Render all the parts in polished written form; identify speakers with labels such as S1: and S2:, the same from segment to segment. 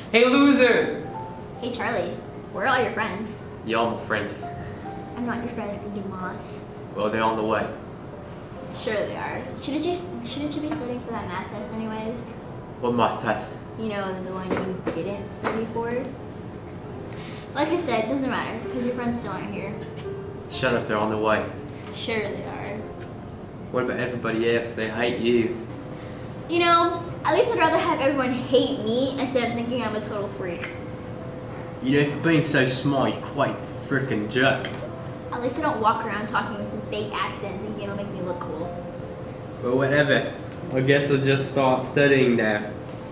S1: Hey, loser!
S2: Hey, Charlie. Where are all your friends?
S1: Y'all my friend.
S2: I'm not your friend, Dumas.
S1: Well, they're on the way.
S2: Sure they are. Shouldn't you be studying for that math test anyways?
S1: What math test?
S2: You know, the one you didn't study for? Like I said, it doesn't matter, because your friends still aren't here.
S1: Shut up, they're on the way.
S2: Sure they are.
S1: What about everybody else? They hate you.
S2: You know, at least I'd rather have everyone hate me instead of thinking I'm a total freak.
S1: You know, for being so smart, you're quite freaking jerk.
S2: At least I don't walk around talking with a fake accent thinking it'll make me look cool.
S1: Well, whatever. I guess I'll just start studying now.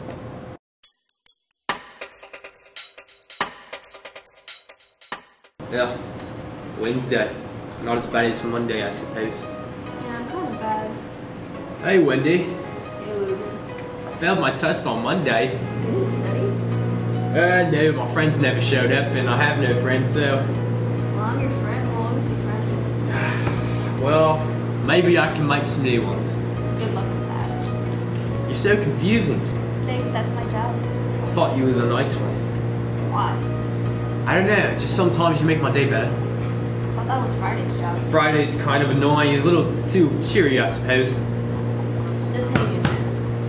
S1: Yeah, Wednesday. Not as bad as Monday, I suppose.
S2: Yeah, I'm kind of bad.
S1: Hey, Wendy.
S2: Hey, loser.
S1: I failed my test on Monday.
S2: You didn't study?
S1: No, my friends never showed up, and I have no friends, so...
S2: Well, I'm your friend. Well, what are your friends?
S1: Well, maybe I can make some new ones.
S2: Good luck with that.
S1: You're so confusing.
S2: Thanks, that's my job.
S1: I thought you were the nice one.
S2: Why?
S1: I don't know, just sometimes you make my day better.
S2: I thought that was Friday's job.
S1: Friday's kind of annoying, he's a little too cheery, I suppose.
S2: Just hate you, man.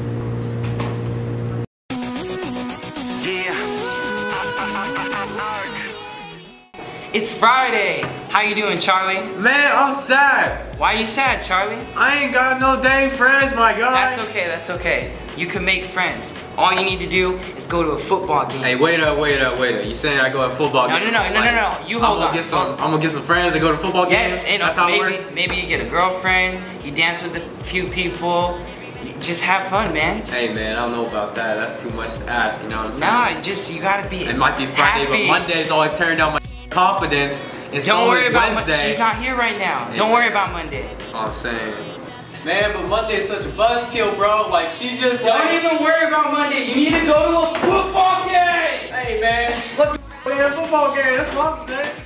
S3: It's Friday. How you doing, Charlie?
S1: Man, I'm sad.
S3: Why are you sad, Charlie?
S1: I ain't got no dang friends, my guy.
S3: That's okay, that's okay. You can make friends. All you need to do is go to a football game.
S1: Hey, wait up. You saying I go to a football game?
S3: No. You hold on.
S1: I'm gonna get some friends and go to football games?
S3: Yes, and
S1: that's how it works?
S3: maybe you get a girlfriend, you dance with a few people, just have fun, man.
S1: Hey man, I don't know about that. That's too much to ask, you know what I'm saying?
S3: Nah, you gotta be
S1: It might be Friday,
S3: happy.
S1: but Monday's always turned down my confidence.
S3: Don't worry about
S1: Wednesday.
S3: She's not here right now.
S1: Yeah.
S3: Don't worry about Monday.
S1: That's what I'm saying. Man, but Monday is such a buzzkill, bro. Like, she's just
S3: Don't even worry about Monday. You need to go to a football game.
S1: Hey man, let's go to a football game. That's what I'm saying.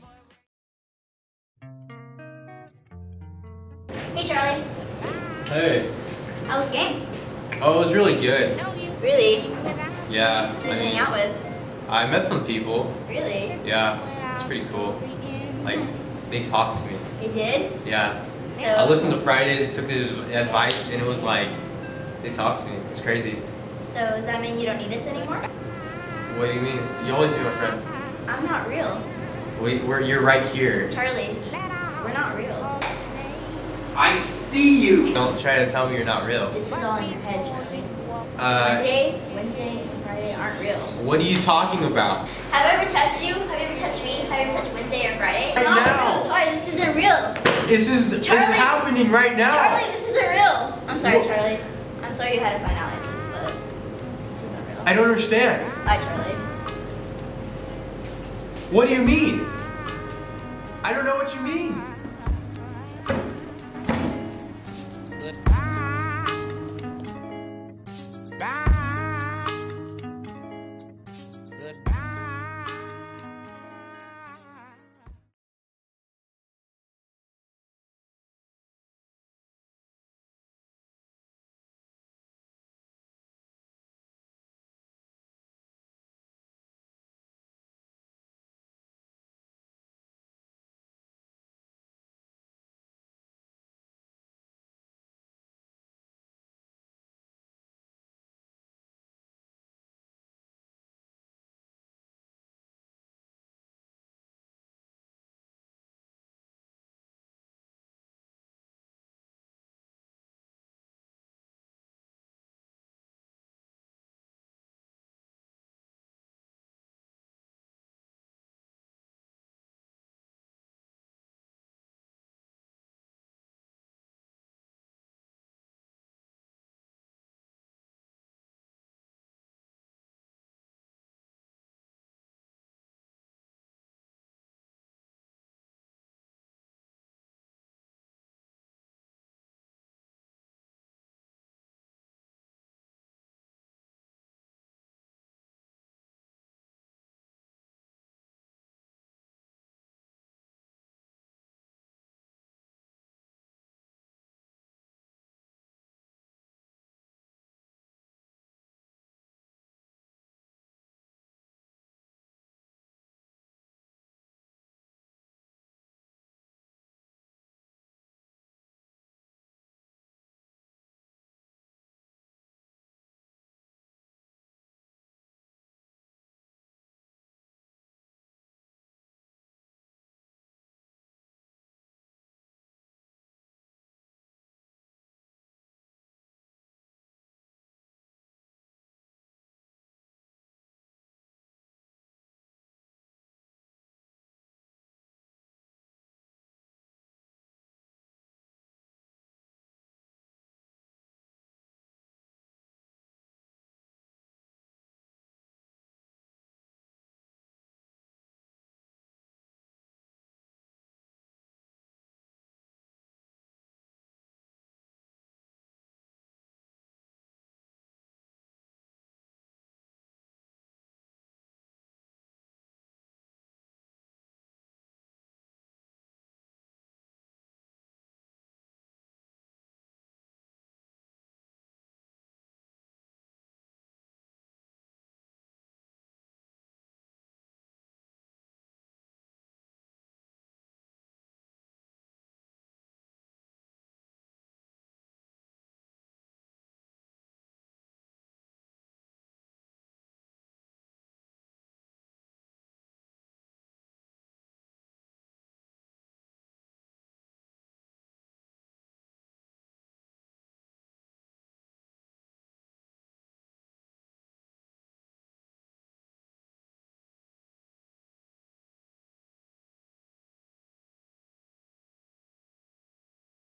S2: Hey, Charlie.
S1: Hey.
S2: How was the game?
S1: Oh, it was really good.
S2: Really?
S1: Yeah.
S2: Who did you hang out with?
S1: I met some people.
S2: Really?
S1: Yeah, it's pretty cool. Like, they talked to me.
S2: They did?
S1: Yeah.
S2: So,
S1: I listened to Fridays, took the advice, and it was like, they talked to me. It's crazy.
S2: so does that mean you don't need us anymore?
S1: What do you mean? You always be my friend.
S2: I'm not real.
S1: You're right here.
S2: Charlie, we're not real.
S1: I see you! Don't try to tell me you're not real.
S2: This is all in your head, Charlie. Wednesday, and Friday aren't real.
S1: What are you talking about?
S2: Have I ever touched you? Have you ever touched me? Have you ever touched Wednesday or Friday? It's
S1: Right
S2: not
S1: now.
S2: real. Charlie, this isn't real.
S1: It's
S2: Charlie.
S1: happening right now.
S2: Charlie, this isn't real. I'm sorry, Charlie. I'm sorry you had to find out like this, but this isn't real.
S1: I don't understand.
S2: Bye, Charlie.
S1: What do you mean? I don't know what you mean.